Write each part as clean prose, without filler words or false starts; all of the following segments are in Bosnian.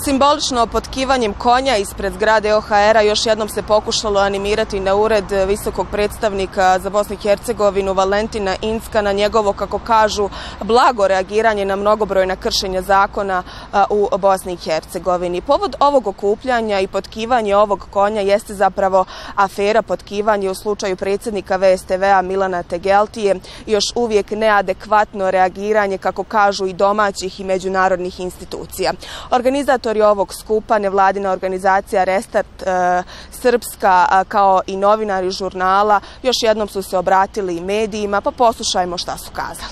Simbolično potkivanjem konja ispred zgrade OHR-a još jednom se pokušalo animirati na ured visokog predstavnika za Bosnu i Hercegovinu Valentina Incka na njegovo, kako kažu, blago reagiranje na mnogobrojna kršenja zakona u Bosni i Hercegovini. Povod ovog okupljanja i potkivanje ovog konja jeste zapravo afera potkivanje u slučaju predsjednika VSTV-a Milana Tegeltije i još uvijek neadekvatno reagiranje, kako kažu, i domaćih i međunarodnih institucija. Organizatori ovog skupa, nevladina organizacija Restart Srpska, kao i novinari žurnala, još jednom su se obratili i medijima, pa poslušajmo šta su kazali.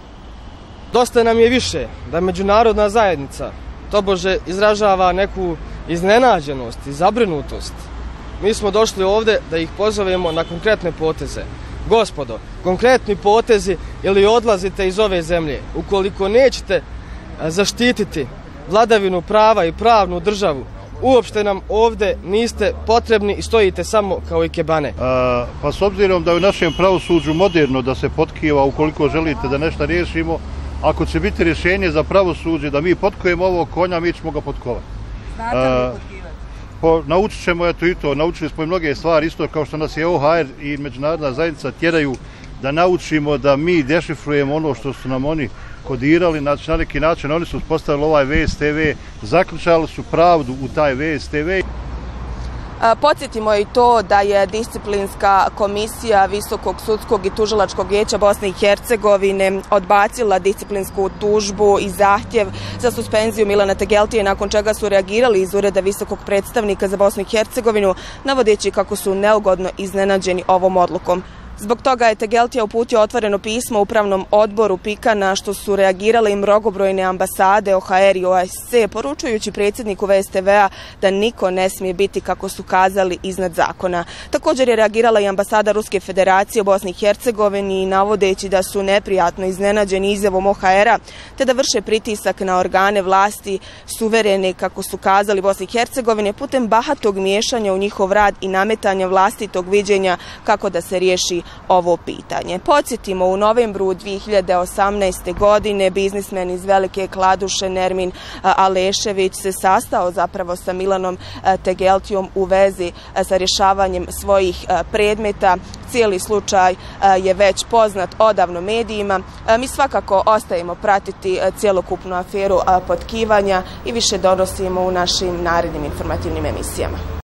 Dosta nam je više da međunarodna zajednica tobože izražava neku iznenađenost i zabrinutost. Mi smo došli ovdje da ih pozovemo na konkretne poteze. Gospodo, konkretni potezi ili odlazite iz ove zemlje. Ukoliko nećete zaštititi vladavinu prava i pravnu državu, uopšte nam ovdje niste potrebni i stojite samo kao ikebane. Pa s obzirom da je u našem pravosuđu moderno da se potkiva, ukoliko želite da nešto riješimo, ako će biti rješenje za pravosuđe da mi potkujemo ovog konja, mi ćemo ga potkovati. Znate li potkivati? Naučit ćemo eto i to, naučili smo i mnoge stvari, isto kao što nas je OHR i međunarodna zajednica tjeraju da naučimo da mi dešifrujemo ono što su nam oni kodirali, znači na neki način oni su uspostavili ovaj VSTV, zaključali su pravdu u taj VSTV. Podsjetimo i to da je disciplinska komisija Visokog sudskog i tužilačkog vijeća Bosne i Hercegovine odbacila disciplinsku tužbu i zahtjev za suspenziju Milana Tegeltije, nakon čega su reagirali iz ureda visokog predstavnika za Bosnu i Hercegovinu, navodeći kako su neugodno iznenađeni ovom odlukom. Zbog toga je Tegeltija uputio otvoreno pismo Upravnom odboru PIK-a, na što su reagirale i mnogobrojne ambasade, OHR i OSCE, poručujući predsjedniku VSTV-a da niko ne smije biti, kako su kazali, iznad zakona. Također je reagirala i ambasada Ruske federacije u Bosni i Hercegovini, navodeći da su neprijatno iznenađeni izjavom OHR-a, te da vrše pritisak na organe vlasti suverene, kako su kazali, Bosne i Hercegovine, putem bahatog miješanja u njihov rad i nametanja vlastitog viđenja kako da se riješi ovo pitanje. Podsjetimo, u novembru 2018. godine biznismen iz Velike Kladuše Nermin Alešević se sastao zapravo sa Milanom Tegeltijom u vezi sa rješavanjem svojih predmeta. Cijeli slučaj je već poznat odavno medijima. Mi svakako ostajemo pratiti cjelokupnu aferu potkivanja i više donosimo u našim narednim informativnim emisijama.